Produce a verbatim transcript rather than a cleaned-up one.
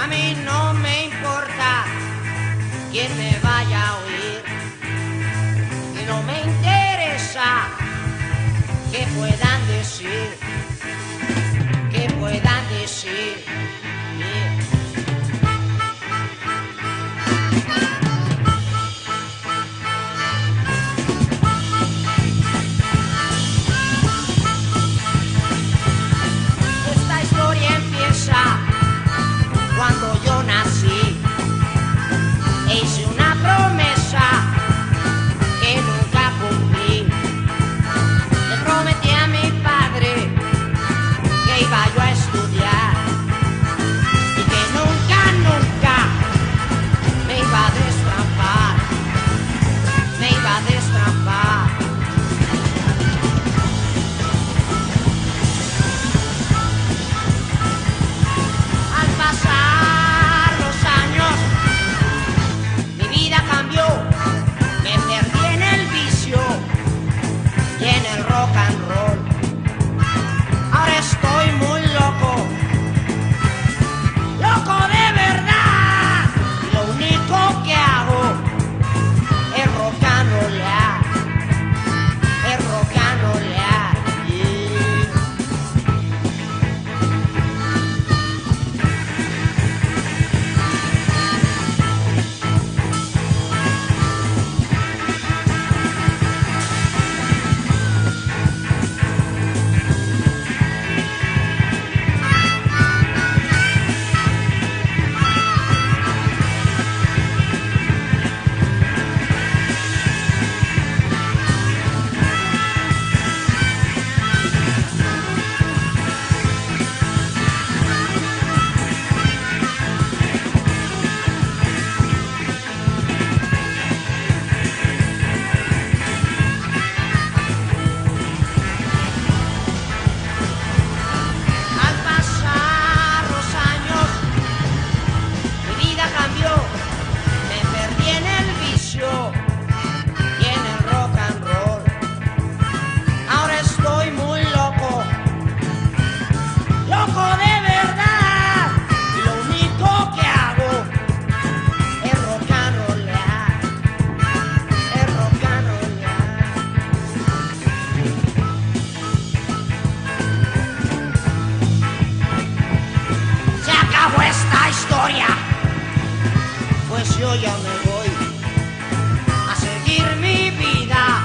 A mí no me importa quién me vaya a oír, y no me interesa que puedan decir, que puedan decir. Esta historia empieza cuando yo nací e hice una promesa que nunca cumplí. Le prometí a mi padre que iba yo a estudiar y que nunca, nunca me iba a destrampar, me iba a destrampar. Al pasar los años, mi vida cambió, me perdí en el vicio y en el rock and roll. Ahora estoy muy loco, loco de verdad. Y lo único que hago es rock and rollear, es rock and rollear. Yeah. Al pasar los años, mi vida cambió, me perdí en el vicio y en el rock and roll. Ahora estoy muy loco, loco de verdad. Y lo único que hago es rock and rollear, es rock and rollear. Se acabó esta historia, pues yo ya me voy a seguir mi vida.